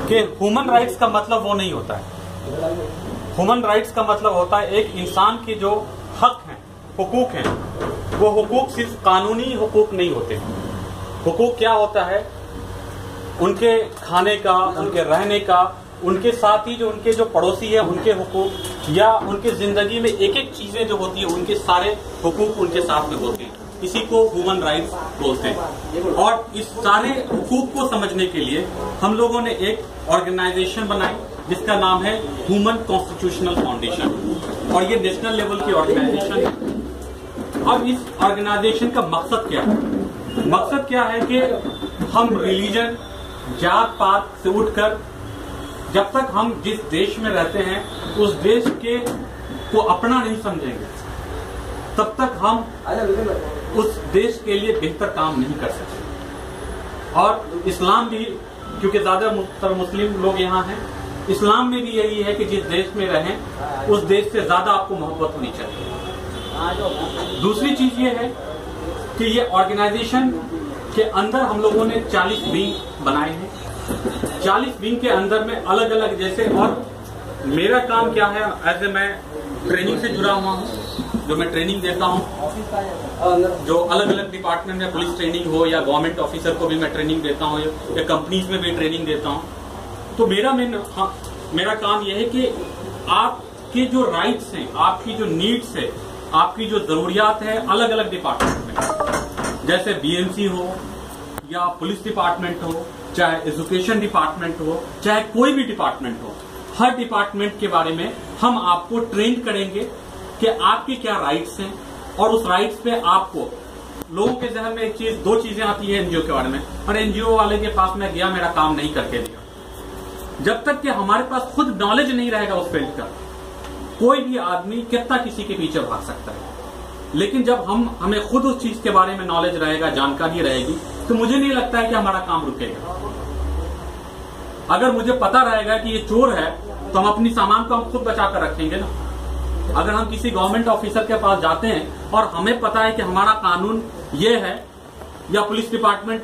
कि human rights का मतलब वो नहीं होता है। ह्यूमन राइट्स का मतलब होता है एक इंसान के जो हक हैं, हुकूक हैं, वो हुकूक सिर्फ कानूनी हुकूक नहीं होते। हुकूक क्या होता है? उनके खाने का, उनके रहने का, उनके साथ ही जो उनके जो पड़ोसी है उनके हुकूक, या उनके जिंदगी में एक एक चीजें जो होती है उनके सारे हुकूक उनके साथ में होते हैं। इसी को ह्यूमन राइट्स बोलते हैं। और इस सारे हुकूक को समझने के लिए हम लोगों ने एक ऑर्गेनाइजेशन बनाई जिसका नाम है ह्यूमन कॉन्स्टिट्यूशनल फाउंडेशन, और ये नेशनल लेवल की ऑर्गेनाइजेशन है। अब इस ऑर्गेनाइजेशन का मकसद क्या है? मकसद क्या है कि हम रिलीजन, जात पात से उठकर जब तक हम जिस देश में रहते हैं उस देश के को अपना नहीं समझेंगे तब तक हम उस देश के लिए बेहतर काम नहीं कर सकते। और इस्लाम भी, क्योंकि ज्यादा मुस्लिम लोग यहाँ हैं, इस्लाम में भी यही है कि जिस देश में रहें उस देश से ज्यादा आपको मोहब्बत होनी चाहिए। दूसरी चीज ये है कि ये ऑर्गेनाइजेशन के अंदर हम लोगों ने 40 विंग बनाए हैं। 40 विंग के अंदर में अलग अलग जैसे, और मेरा काम क्या है, ऐसे मैं ट्रेनिंग से जुड़ा हुआ हूँ, जो मैं ट्रेनिंग देता हूँ, जो अलग अलग डिपार्टमेंट में पुलिस ट्रेनिंग हो या गवर्नमेंट ऑफिसर को भी मैं ट्रेनिंग देता हूँ या कंपनीज में भी ट्रेनिंग देता हूँ। तो मेरा काम यह है कि आपके जो राइट्स हैं, आपकी जो नीड्स है, आपकी जो जरूरियात है अलग अलग डिपार्टमेंट में, जैसे बीएमसी हो या पुलिस डिपार्टमेंट हो, चाहे एजुकेशन डिपार्टमेंट हो, चाहे कोई भी डिपार्टमेंट हो, हर डिपार्टमेंट के बारे में हम आपको ट्रेन करेंगे कि आपके क्या राइट्स हैं, और उस राइट्स पे आपको, लोगों के जहन में एक चीज, दो चीजें आती है एनजीओ के बारे में, और एनजीओ वाले के पास में गया, मेरा काम नहीं करके दिया। जब तक कि हमारे पास खुद नॉलेज नहीं रहेगा उस फील्ड का, कोई भी आदमी कितना किसी के पीछे भाग सकता है। लेकिन जब हमें खुद उस चीज के बारे में नॉलेज रहेगा, जानकारी रहेगी, तो मुझे नहीं लगता है कि हमारा काम रुकेगा। अगर मुझे पता रहेगा कि ये चोर है तो हम अपनी सामान को हम खुद बचा कर रखेंगे ना। अगर हम किसी गवर्नमेंट ऑफिसर के पास जाते हैं और हमें पता है कि हमारा कानून ये है, या पुलिस डिपार्टमेंट